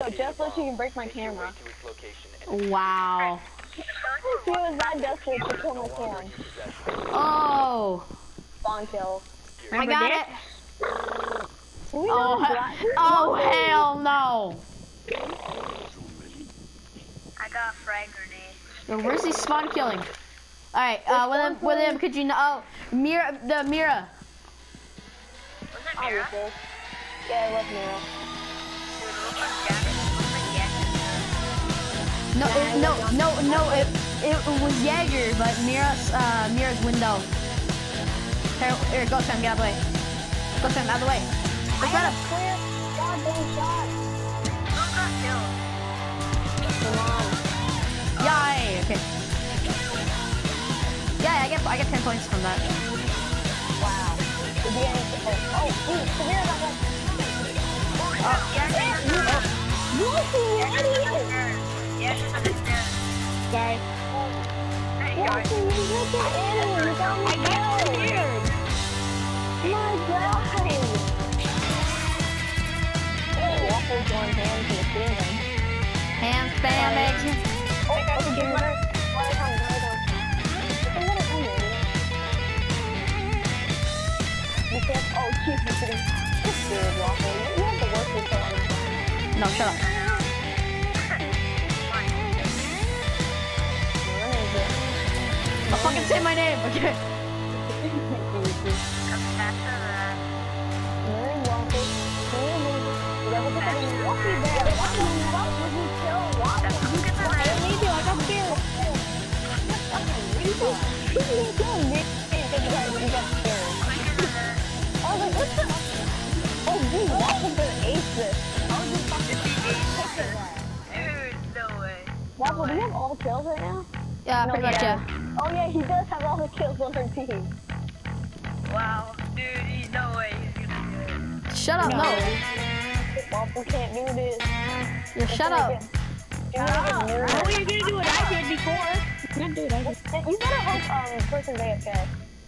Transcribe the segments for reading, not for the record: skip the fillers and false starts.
just so she can break my camera. Wow. She was that desperate to kill my cam. Oh. Spawn kill. I got it. Oh, oh hell no. I got a frag grenade. Yo, where's he spawn killing? Alright, William, could you know? Oh, Mira. Was it Mira? Yeah, it was Mira. Dude, it looks like Gavin. It looks like Gavin. No, it was Jaeger, but Mira's window. Here, go Sam, get out of the way. Go Sam, out of the way. I got a clear goddamn shot. Who got killed? Come on. Yay, okay. Yeah, I get 10 points from that. Wow. Samira got one. Yeah, she's up there. Sorry. Hey, guys. I got scared. My God. Oh, Waffle's going hand to the ceiling. Hand damage. Oh, give me Oh, jeez, you're sitting. Dude, Waffle, you have the worst control on the phone. No, shut up. I'll fucking say my name, okay? Waffle, do you have all the kills right now? Yeah, pretty much, yeah. Oh yeah, he does have all the kills on her team. Wow, dude, there's no way he's gonna do it. Shut up, no. Waffle can't do this. Yeah, shut up. Oh, you're gonna do what I did before. You're gonna do what I did. You better hope person's AFK.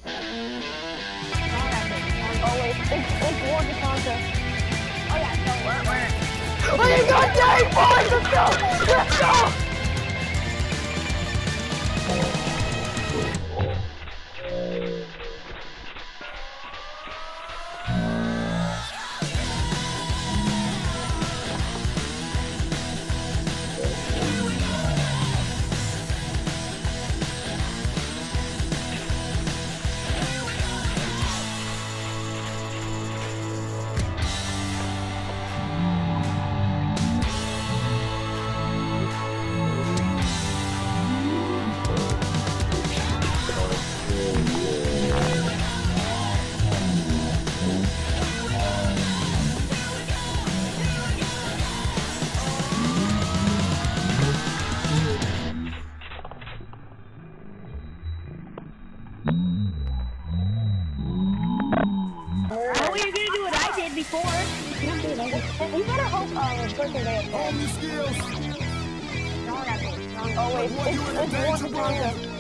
Always, it's War the Conquer. Oh yeah, so where? Oh, you got dang boys! Let's go! Let's go! You better hope person AFK. All new skills. Always, it's War the Conquer.